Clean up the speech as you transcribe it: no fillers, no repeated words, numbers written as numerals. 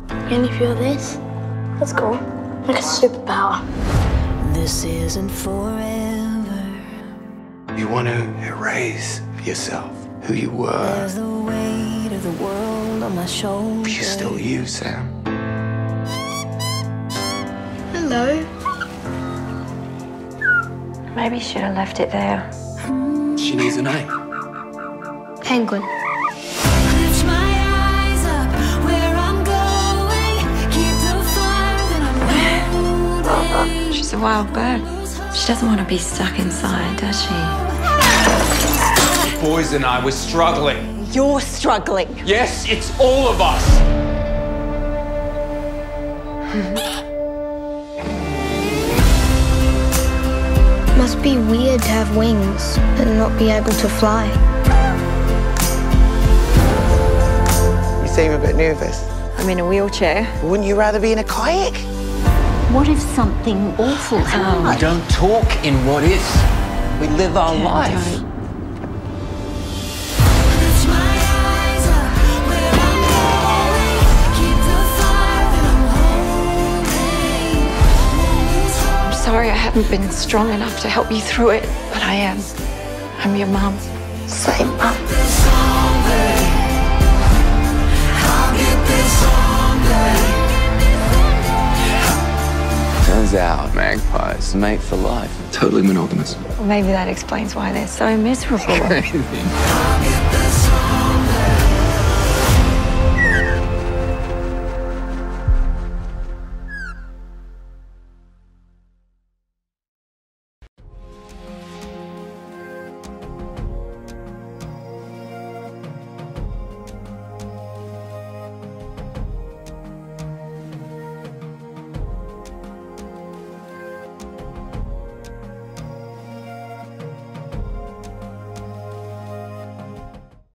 Can you feel this? That's cool. Like a superpower. This isn't forever. You want to erase yourself, who you were. There's the weight of the world on my shoulders. But you're still you, Sam. Hello. Maybe you should have left it there. She needs a name. Penguin. Lift my eyes up where I'm going. Keep the fire that I'm holding. She's a wild bird. She doesn't want to be stuck inside, does she? The boys and I were struggling. You're struggling. Yes, it's all of us. Must be weird to have wings and not be able to fly. You seem a bit nervous. I'm in a wheelchair. Wouldn't you rather be in a kayak? What if something awful happened? We don't talk in what is. We live our life. Lift my eyes up where I'm going. Keep the fire that I'm holding. I'm sorry I haven't been strong enough to help you through it, but I am. I'm your mum. Same, Mum. Turns out magpies mate for life. Totally monogamous. Well, maybe that explains why they're so miserable.